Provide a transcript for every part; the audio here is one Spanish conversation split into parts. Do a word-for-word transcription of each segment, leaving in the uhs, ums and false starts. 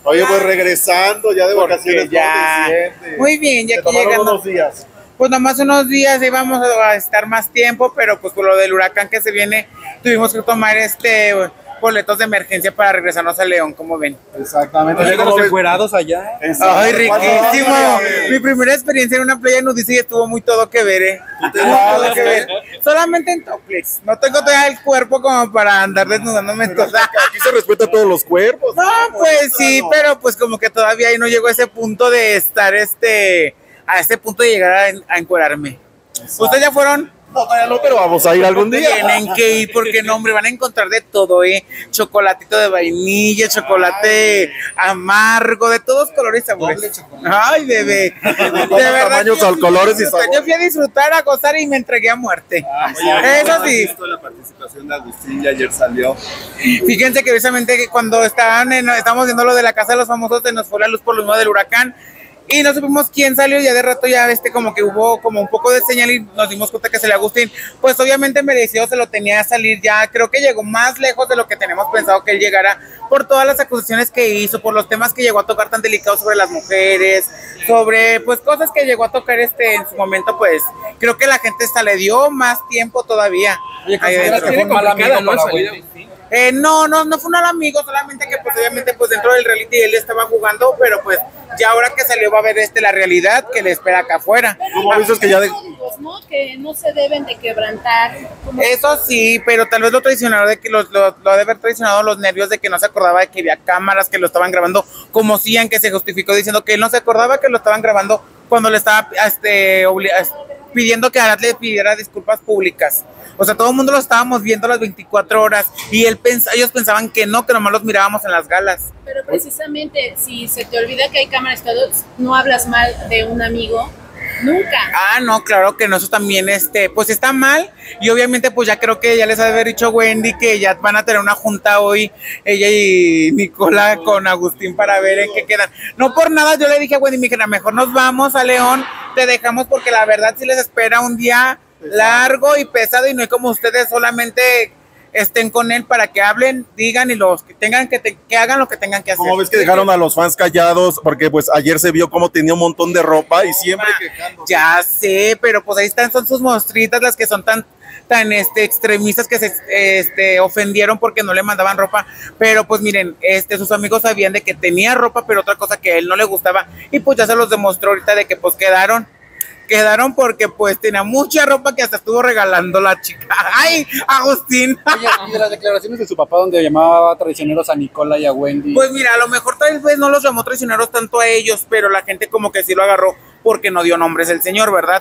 Oye, pues regresando ya de vacaciones. Ya. Muy bien, ya que llegan unos días. Pues nomás unos días íbamos a estar más tiempo, pero pues por lo del huracán que se viene, tuvimos que tomar este boletos de emergencia para regresarnos a León, como ven. Exactamente. Oye, los encuerados allá. Ay, riquísimo. Mi primera experiencia en una playa nudista y estuvo muy todo que ver, eh. Todo que ver. Solamente en topless. No tengo todavía el cuerpo como para andar desnudándome toda. Aquí se respeta todos los cuerpos. No, pues sí, pero pues como que todavía ahí no llego a ese punto de estar este, a ese punto de llegar a, a encuerarme. ¿Ustedes ya fueron? No, todavía no, pero vamos a ir algún día. Tienen que ir porque no, hombre, van a encontrar de todo, ¿eh? Chocolatito de vainilla, chocolate Ay. amargo, de todos colores y sabores. Ay, bebé. De verdad. Tamaños, al colores y sabores. Yo fui a disfrutar, a gozar y me entregué a muerte. Ah, oye, Eso sí. Visto la participación de Agustín y ayer salió. Fíjense que precisamente cuando estaban en, estábamos viendo lo de la Casa de los Famosos, se nos fue la luz por lo mismo del huracán. Y no supimos quién salió, ya de rato ya este como que hubo como un poco de señal y nos dimos cuenta que se le Agustín, pues obviamente merecido se lo tenía a salir ya, creo que llegó más lejos de lo que tenemos pensado que él llegara, por todas las acusaciones que hizo, por los temas que llegó a tocar tan delicados sobre las mujeres, sobre pues cosas que llegó a tocar este en su momento, pues creo que la gente hasta le dio más tiempo todavía. Oye, ¿consideras que fue un mal amigo para Wendy? Eh, no, no, no fue un mal amigo, solamente que pues obviamente pues dentro del reality él estaba jugando, pero pues ya ahora que salió va a ver este la realidad que le espera acá afuera. ¿Cómo dices que ya de... ¿no? Que no se deben de quebrantar. Eso sí, pero tal vez lo traicionaron de que lo, lo, lo ha de haber traicionado los nervios de que no se acordaba de que había cámaras que lo estaban grabando, como Cian, que se justificó diciendo que él no se acordaba que lo estaban grabando cuando le estaba este, pidiendo que Arad le pidiera disculpas públicas. O sea, todo el mundo lo estábamos viendo las veinticuatro horas y él pens ellos pensaban que no, que nomás los mirábamos en las galas. Pero precisamente, si se te olvida que hay cámaras, todos, no hablas mal de un amigo, nunca. Ah, no, claro que no, eso también, este, pues está mal y obviamente pues ya creo que ya les ha de haber dicho Wendy que ya van a tener una junta hoy, ella y Nicola con Agustín para ver en qué quedan. No por nada, yo le dije a Wendy, mi hija, mejor nos vamos a León, te dejamos porque la verdad sí les espera un día largo y pesado y no es como ustedes solamente estén con él para que hablen, digan y los que tengan que, te, que hagan lo que tengan que hacer. ¿Cómo ves que dejaron a los fans callados? Porque pues ayer se vio cómo tenía un montón de ropa y siempre quejando. Ya sé, pero pues ahí están, son sus monstritas las que son tan tan este extremistas que se este ofendieron porque no le mandaban ropa, pero pues miren, este sus amigos sabían de que tenía ropa, pero otra cosa que a él no le gustaba y pues ya se los demostró ahorita de que pues quedaron Quedaron porque pues tenía mucha ropa que hasta estuvo regalando la chica. ¡Ay, Agustín! Oye, y de las declaraciones de su papá donde llamaba traicioneros a Nicola y a Wendy. Pues mira, a lo mejor tal vez no los llamó traicioneros tanto a ellos, pero la gente como que sí lo agarró porque no dio nombres el señor, ¿verdad?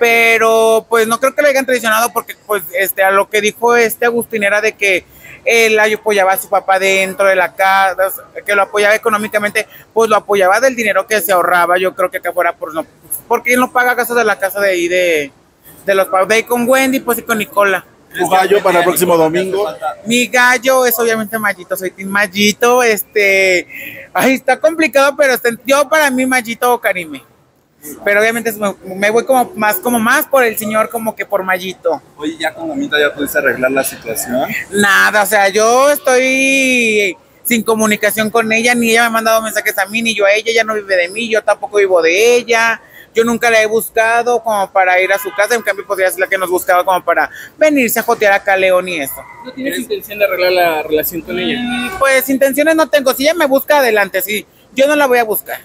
Pero pues no creo que lo hayan traicionado porque pues este a lo que dijo este Agustín era de que él apoyaba a su papá dentro de la casa, que lo apoyaba económicamente, pues lo apoyaba del dinero que se ahorraba, yo creo que acá fuera por no, porque él no paga gastos de la casa de ahí de, de los de ahí con Wendy, pues y con Nicola. ¿Tu gallo para el próximo domingo? Mi gallo es obviamente Mayito, soy Team Mayito, este, ay, está complicado, pero este, yo para mí Mayito o Karime. Pero obviamente me, me voy como más como más por el señor como que por Mayito. Oye, ya con Mamita ya pudiste arreglar la situación. Nada, o sea, yo estoy sin comunicación con ella, ni ella me ha mandado mensajes a mí, ni yo a ella, ella no vive de mí, yo tampoco vivo de ella. Yo nunca la he buscado como para ir a su casa, en cambio podría ser la que nos buscaba como para venirse a jotear acá a León y eso. ¿No tienes intención de arreglar la relación con ella? Pues intenciones no tengo, si ella me busca adelante, sí, yo no la voy a buscar.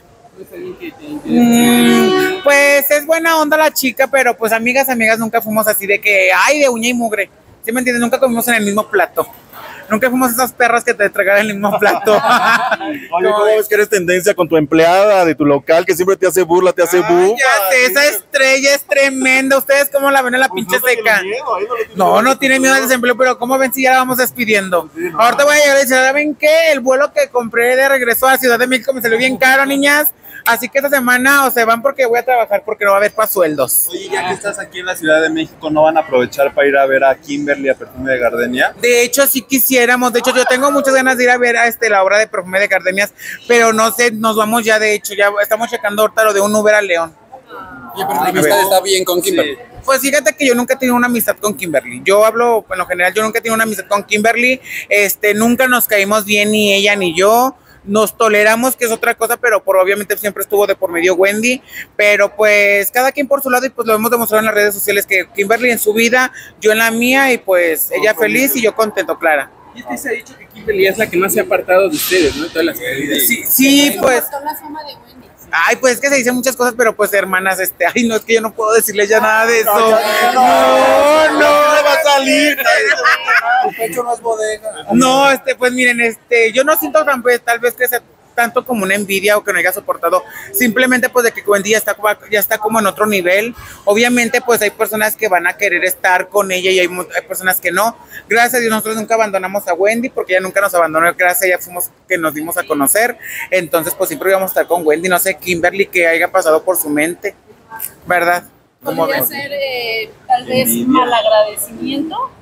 Mm, pues es buena onda la chica, pero pues amigas, amigas nunca fuimos así de que, ay, de uña y mugre, ¿sí me entiendes? Nunca comimos en el mismo plato. Nunca fuimos esas perras que te tragaran el mismo plato. Oye, ¿cómo ves que eres tendencia con tu empleada de tu local que siempre te hace burla, te hace Ay, bu? ya sé, esa estrella es tremenda. ¿Ustedes cómo la ven a la Pues pinche no tiene seca? miedo, ahí no le tiene No, miedo. no tiene miedo al desempleo, pero ¿cómo ven si ya la vamos despidiendo? Sí, no. Ahorita voy a llegar y decir, ¿saben qué? El vuelo que compré de regreso a Ciudad de México me salió bien caro, niñas. Así que esta semana o se van porque voy a trabajar porque no va a haber para sueldos. Oye, ya que estás aquí en la Ciudad de México, ¿no van a aprovechar para ir a ver a Kimberly a Perfume de Gardenia? De hecho, sí quisiéramos. De hecho, yo tengo muchas ganas de ir a ver a este, la obra de Perfume de Gardenias, pero no sé, nos vamos ya, de hecho, ya estamos checando ahorita lo de un Uber a León. Oye, pero la amistad está bien con Kimberly. Sí. Pues fíjate que yo nunca he tenido una amistad con Kimberly. Yo hablo, en lo general, yo nunca he tenido una amistad con Kimberly. Este, nunca nos caímos bien ni ella ni yo. nos toleramos, que es otra cosa, pero por obviamente siempre estuvo de por medio Wendy, pero pues cada quien por su lado y pues lo hemos demostrado en las redes sociales que Kimberly en su vida, yo en la mía y pues ella feliz y yo contento, Clara. Y es que se ha dicho que Kimberly es la que más se ha apartado de ustedes, ¿no? De todas las caídas. Sí, sí, pues... La fama de Wendy. Ay, pues es que se dicen muchas cosas, pero pues hermanas, este, ay, no, es que yo no puedo decirles ya nada de eso. No, no, no va a salir. Tu pecho no es bodega. No, este, pues miren, este, yo no siento tan, pues, tal vez que sea tanto como una envidia o que no haya soportado, simplemente pues de que Wendy ya está, ya está como en otro nivel. Obviamente pues hay personas que van a querer estar con ella y hay, hay personas que no. Gracias a Dios nosotros nunca abandonamos a Wendy porque ella nunca nos abandonó, gracias a ella fuimos que nos dimos a conocer, entonces pues siempre íbamos a estar con Wendy. No sé, Kimberly, que haya pasado por su mente, ¿verdad? Podría ser eh, tal vez malagradecimiento.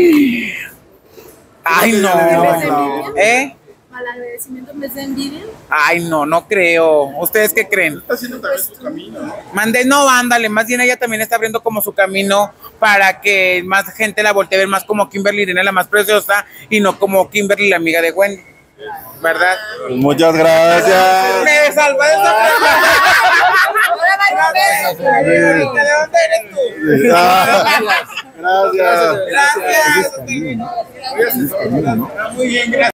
Ay, no. ¿Eh? Malagradecimiento en vez de envidia. Ay, no, no creo. ¿Ustedes qué creen? Está haciendo también su camino, ¿no? Mande, no, ándale, más bien ella también está abriendo como su camino para que más gente la voltee a ver más como Kimberly Irene, la más preciosa, y no como Kimberly, la amiga de Wendy, ¿verdad? Pues muchas gracias. Me salva de esa pregunta. ¿De dónde eres tú? Gracias. Gracias. Muy bien, gracias.